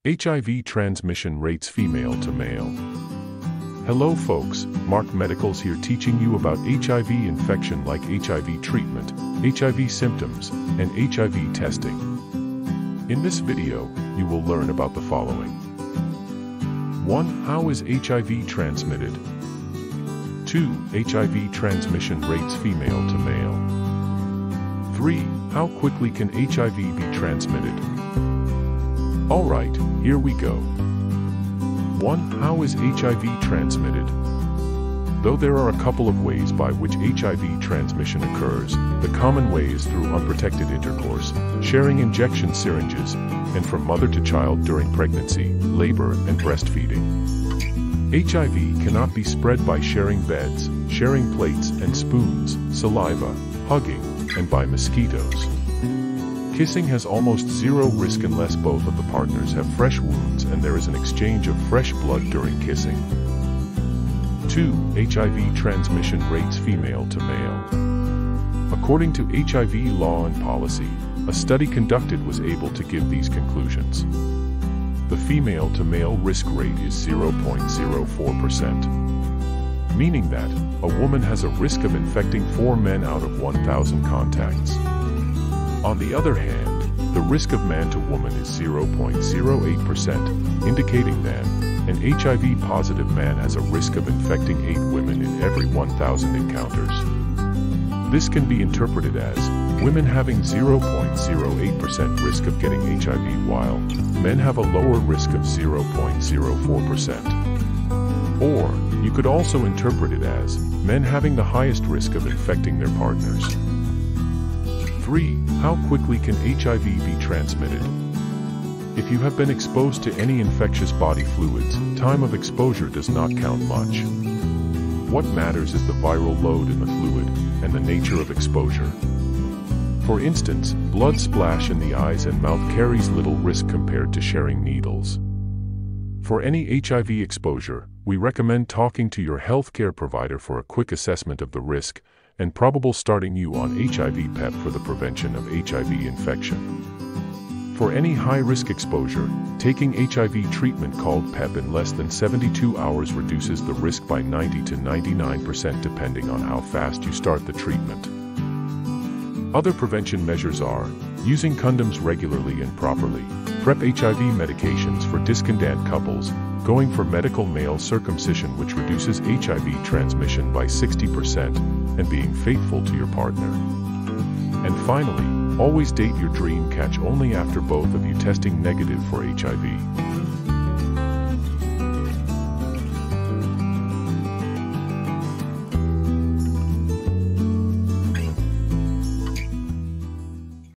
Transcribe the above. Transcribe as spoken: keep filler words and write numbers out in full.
H I V transmission rates female to male. Hello folks, Mark Medicals here teaching you about H I V infection like H I V treatment, H I V symptoms, and H I V testing. In this video, you will learn about the following. one How is H I V transmitted? two H I V transmission rates female to male. three How quickly can H I V be transmitted? Alright, here we go. one How is H I V transmitted? Though there are a couple of ways by which H I V transmission occurs, the common way is through unprotected intercourse, sharing injection syringes, and from mother to child during pregnancy, labor, and breastfeeding. H I V cannot be spread by sharing beds, sharing plates and spoons, saliva, hugging, and by mosquitoes. Kissing has almost zero risk unless both of the partners have fresh wounds and there is an exchange of fresh blood during kissing. two H I V transmission rates female to male. According to H I V law and policy, a study conducted was able to give these conclusions. The female to male risk rate is zero point zero four percent, meaning that a woman has a risk of infecting four men out of one thousand contacts. On the other hand, the risk of man to woman is zero point zero eight percent, indicating that an H I V positive man has a risk of infecting eight women in every one thousand encounters. This can be interpreted as women having zero point zero eight percent risk of getting H I V while men have a lower risk of zero point zero four percent. Or, you could also interpret it as men having the highest risk of infecting their partners. three How quickly can H I V be transmitted? If you have been exposed to any infectious body fluids, time of exposure does not count much. What matters is the viral load in the fluid and the nature of exposure. For instance, blood splash in the eyes and mouth carries little risk compared to sharing needles. For any H I V exposure, we recommend talking to your healthcare provider for a quick assessment of the risk and probable starting you on H I V PrEP for the prevention of H I V infection. For any high-risk exposure, taking H I V treatment called PrEP in less than seventy-two hours reduces the risk by ninety to ninety-nine percent depending on how fast you start the treatment. Other prevention measures are using condoms regularly and properly, PrEP H I V medications for discordant couples, going for medical male circumcision which reduces H I V transmission by sixty percent, and being faithful to your partner. And finally, always date your dream catch only after both of you testing negative for H I V.